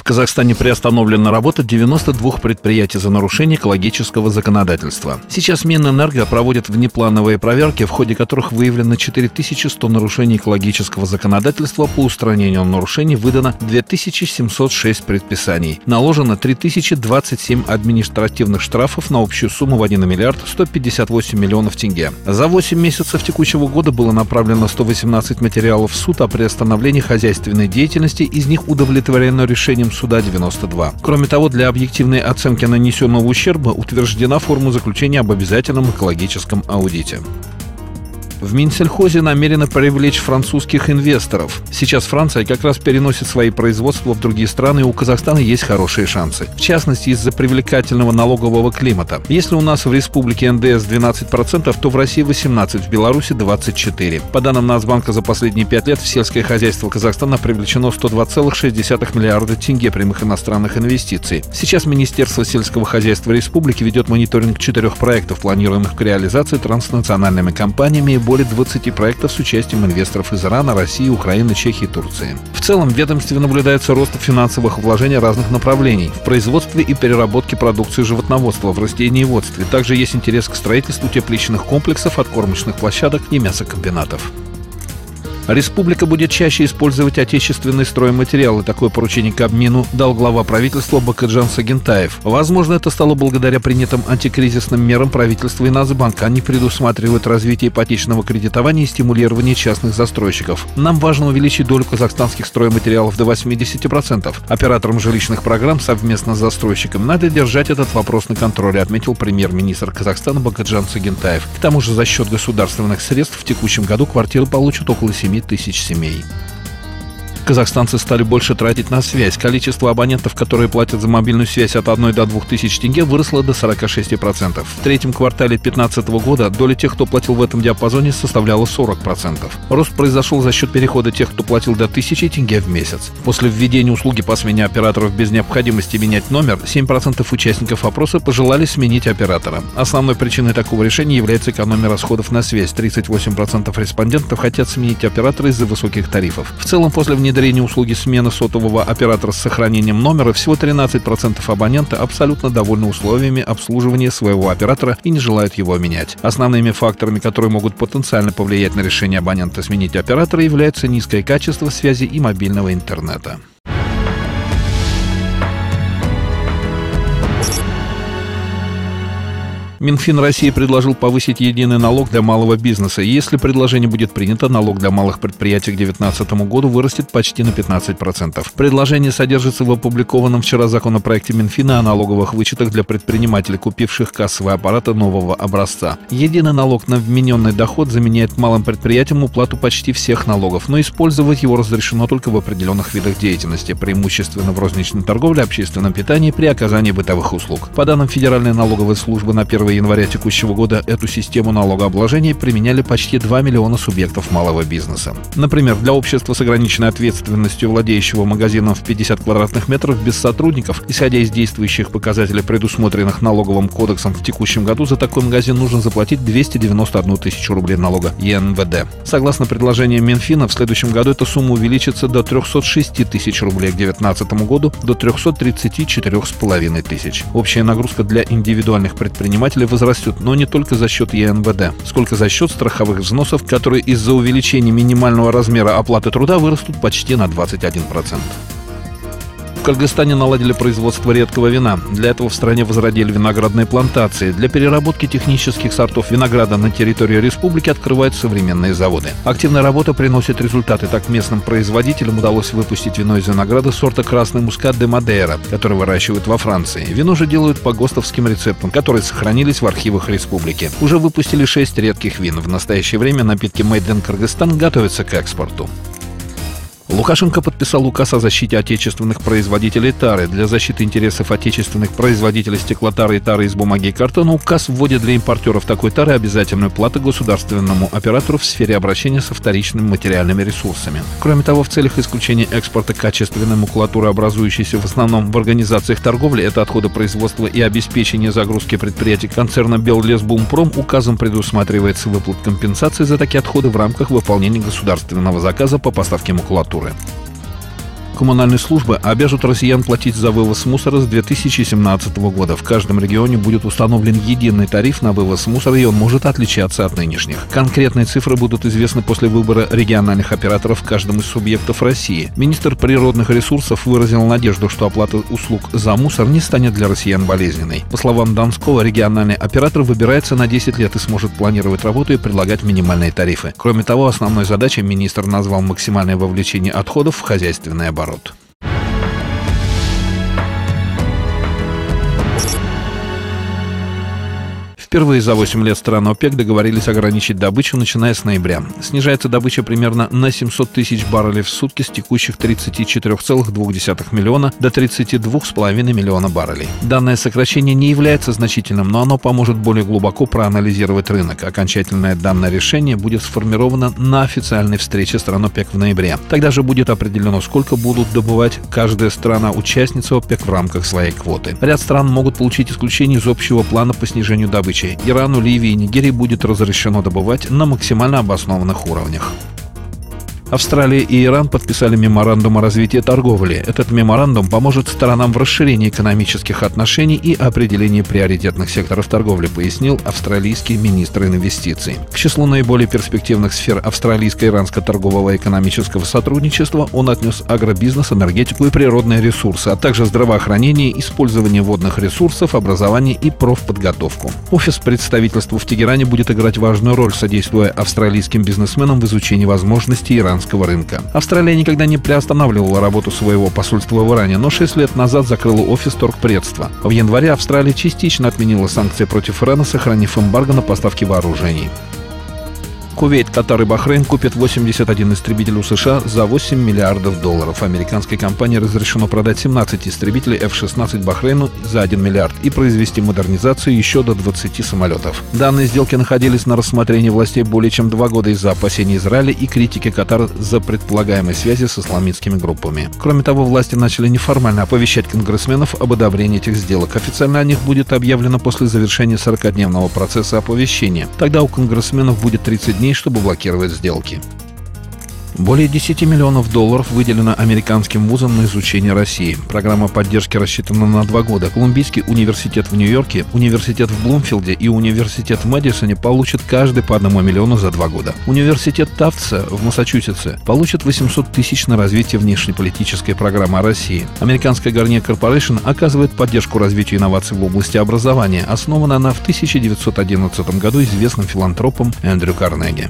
Казахстане приостановлена работа 92 предприятий за нарушение экологического законодательства. Сейчас Минэнерго проводит внеплановые проверки, в ходе которых выявлено 4100 нарушений экологического законодательства. По устранению нарушений выдано 2706 предписаний. Наложено 3027 административных штрафов на общую сумму в 1 миллиард 158 миллионов тенге. За 8 месяцев текущего года было направлено 118 материалов в суд о приостановлении хозяйственной деятельности, из них удовлетворено решением суда 92. Кроме того, для объективной оценки нанесенного ущерба утверждена форма заключения об обязательном экологическом аудите. В Минсельхозе намерены привлечь французских инвесторов. Сейчас Франция как раз переносит свои производства в другие страны, и у Казахстана есть хорошие шансы. В частности, из-за привлекательного налогового климата. Если у нас в республике НДС 12%, то в России 18%, в Беларуси 24%. По данным Нацбанка, за последние 5 лет в сельское хозяйство Казахстана привлечено 102,6 миллиарда тенге прямых иностранных инвестиций. Сейчас Министерство сельского хозяйства республики ведет мониторинг 4 проектов, планируемых к реализации транснациональными компаниями, и более 20 проектов с участием инвесторов из Ирана, России, Украины, Чехии и Турции. В целом, в ведомстве наблюдается рост финансовых вложений разных направлений в производстве и переработке продукции животноводства, в растениеводстве. Также есть интерес к строительству тепличных комплексов, откормочных площадок и мясокомбинатов. Республика будет чаще использовать отечественные стройматериалы. Такое поручение Кабмину дал глава правительства Бакытжан Сагентаев. Возможно, это стало благодаря принятым антикризисным мерам правительства и Нацбанка. Они предусматривают развитие ипотечного кредитования и стимулирование частных застройщиков. Нам важно увеличить долю казахстанских стройматериалов до 80%. Операторам жилищных программ совместно с застройщиком надо держать этот вопрос на контроле, отметил премьер-министр Казахстана Бакытжан Сагентаев. К тому же за счет государственных средств в текущем году квартиры получат около 7 тысяч семей. Казахстанцы стали больше тратить на связь. Количество абонентов, которые платят за мобильную связь от 1 до 2 тысяч тенге, выросло до 46%. В третьем квартале 2015 года доля тех, кто платил в этом диапазоне, составляла 40%. Рост произошел за счет перехода тех, кто платил до 1000 тенге в месяц. После введения услуги по смене операторов без необходимости менять номер, 7% участников опроса пожелали сменить оператора. Основной причиной такого решения является экономия расходов на связь. 38% респондентов хотят сменить оператора из-за высоких тарифов. В целом, после внедрения услуги смены сотового оператора с сохранением номера, всего 13% абонента абсолютно довольны условиями обслуживания своего оператора и не желают его менять. Основными факторами, которые могут потенциально повлиять на решение абонента сменить оператора, являются низкое качество связи и мобильного интернета. Минфин России предложил повысить единый налог для малого бизнеса. Если предложение будет принято, налог для малых предприятий к 2019 году вырастет почти на 15%. Предложение содержится в опубликованном вчера законопроекте Минфина о налоговых вычетах для предпринимателей, купивших кассовые аппараты нового образца. Единый налог на вмененный доход заменяет малым предприятиям уплату почти всех налогов, но использовать его разрешено только в определенных видах деятельности, преимущественно в розничной торговле, общественном питании, при оказании бытовых услуг. По данным Федеральной налоговой службы, на 1 января текущего года эту систему налогообложения применяли почти 2 миллиона субъектов малого бизнеса. Например, для общества с ограниченной ответственностью, владеющего магазином в 50 квадратных метров без сотрудников, исходя из действующих показателей, предусмотренных налоговым кодексом, в текущем году за такой магазин нужно заплатить 291 тысячу рублей налога ЕНВД. Согласно предложению Минфина, в следующем году эта сумма увеличится до 306 тысяч рублей, к 2019 году до 334,5 тысяч. Общая нагрузка для индивидуальных предпринимателей возрастет, но не только за счет ЕНВД, сколько за счет страховых взносов, которые из-за увеличения минимального размера оплаты труда вырастут почти на 21%. В Кыргызстане наладили производство редкого вина. Для этого в стране возродили виноградные плантации. Для переработки технических сортов винограда на территории республики открывают современные заводы. Активная работа приносит результаты. Так местным производителям удалось выпустить вино из винограда сорта красный мускат де Мадейра, который выращивают во Франции. Вино же делают по ГОСТовским рецептам, которые сохранились в архивах республики. Уже выпустили 6 редких вин. В настоящее время напитки Made in Кыргызстан готовятся к экспорту. Лукашенко подписал указ о защите отечественных производителей тары. Для защиты интересов отечественных производителей стеклотары и тары из бумаги и картона указ вводит для импортеров такой тары обязательную плату государственному оператору в сфере обращения со вторичными материальными ресурсами. Кроме того, в целях исключения экспорта качественной макулатуры, образующейся в основном в организациях торговли, это отходы производства и обеспечение загрузки предприятий концерна Беллесбумпром, указом предусматривается выплата компенсации за такие отходы в рамках выполнения государственного заказа по поставке макулатуры. Коммунальные службы обяжут россиян платить за вывоз мусора с 2017 года. В каждом регионе будет установлен единый тариф на вывоз мусора, и он может отличаться от нынешних. Конкретные цифры будут известны после выбора региональных операторов в каждом из субъектов России. Министр природных ресурсов выразил надежду, что оплата услуг за мусор не станет для россиян болезненной. По словам Донского, региональный оператор выбирается на 10 лет и сможет планировать работу и предлагать минимальные тарифы. Кроме того, основной задачей министр назвал максимальное вовлечение отходов в хозяйственный оборот. Впервые за 8 лет страны ОПЕК договорились ограничить добычу, начиная с ноября. Снижается добыча примерно на 700 тысяч баррелей в сутки с текущих 34,2 миллиона до 32,5 миллиона баррелей. Данное сокращение не является значительным, но оно поможет более глубоко проанализировать рынок. Окончательное данное решение будет сформировано на официальной встрече стран ОПЕК в ноябре. Тогда же будет определено, сколько будут добывать каждая страна-участница ОПЕК в рамках своей квоты. Ряд стран могут получить исключение из общего плана по снижению добычи. Ирану, Ливии и Нигерии будет разрешено добывать на максимально обоснованных уровнях. Австралия и Иран подписали меморандум о развитии торговли. Этот меморандум поможет сторонам в расширении экономических отношений и определении приоритетных секторов торговли, пояснил австралийский министр инвестиций. К числу наиболее перспективных сфер австралийско-иранско-торгового и экономического сотрудничества он отнес агробизнес, энергетику и природные ресурсы, а также здравоохранение, использование водных ресурсов, образование и профподготовку. Офис представительства в Тегеране будет играть важную роль, содействуя австралийским бизнесменам в изучении возможностей иранского рынка. Австралия никогда не приостанавливала работу своего посольства в Иране, но 6 лет назад закрыла офис торгпредства. В январе Австралия частично отменила санкции против Ирана, сохранив эмбарго на поставки вооружений. Кувейт, Катар и Бахрейн купят 81 истребитель у США за $8 миллиардов. Американской компании разрешено продать 17 истребителей F-16 Бахрейну за $1 миллиард и произвести модернизацию еще до 20 самолетов. Данные сделки находились на рассмотрении властей более чем 2 года из-за опасений Израиля и критики Катара за предполагаемые связи с исламистскими группами. Кроме того, власти начали неформально оповещать конгрессменов об одобрении этих сделок. Официально о них будет объявлено после завершения 40-дневного процесса оповещения. Тогда у конгрессменов будет 30 дней, чтобы блокировать сделки. Более $10 миллионов выделено американским вузам на изучение России. Программа поддержки рассчитана на 2 года. Колумбийский университет в Нью-Йорке, университет в Блумфилде и университет в Мэдисоне получат каждый по $1 миллиону за 2 года. Университет Тафтса в Массачусетсе получит 800 тысяч на развитие внешнеполитической программы о России. Американская Garnier Corporation оказывает поддержку развитию инноваций в области образования. Основана она в 1911 году известным филантропом Эндрю Карнеги.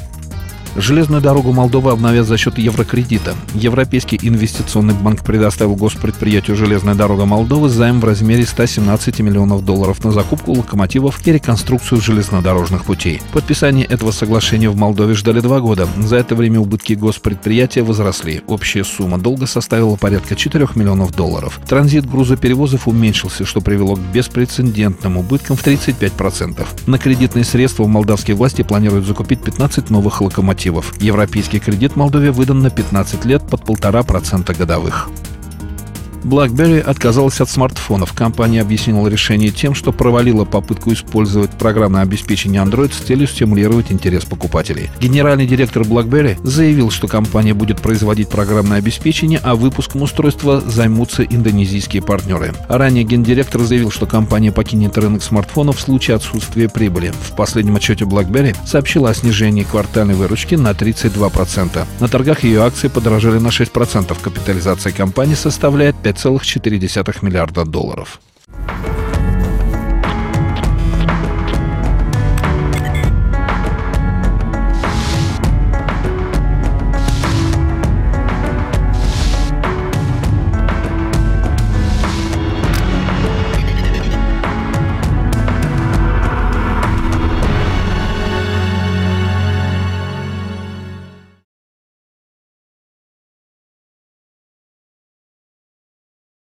Железную дорогу Молдовы обновят за счет еврокредита. Европейский инвестиционный банк предоставил госпредприятию «Железная дорога Молдовы» займ в размере $117 миллионов на закупку локомотивов и реконструкцию железнодорожных путей. Подписание этого соглашения в Молдове ждали 2 года. За это время убытки госпредприятия возросли. Общая сумма долга составила порядка $4 миллионов. Транзит грузоперевозов уменьшился, что привело к беспрецедентным убыткам в 35%. На кредитные средства молдавские власти планируют закупить 15 новых локомотивов. Европейский кредит Молдове выдан на 15 лет под 1,5% годовых. BlackBerry отказалась от смартфонов. Компания объяснила решение тем, что провалила попытку использовать программное обеспечение Android с целью стимулировать интерес покупателей. Генеральный директор BlackBerry заявил, что компания будет производить программное обеспечение, а выпуском устройства займутся индонезийские партнеры. Ранее гендиректор заявил, что компания покинет рынок смартфонов в случае отсутствия прибыли. В последнем отчете BlackBerry сообщила о снижении квартальной выручки на 32%. На торгах ее акции подорожали на 6%. Капитализация компании составляет $5,4 миллиарда.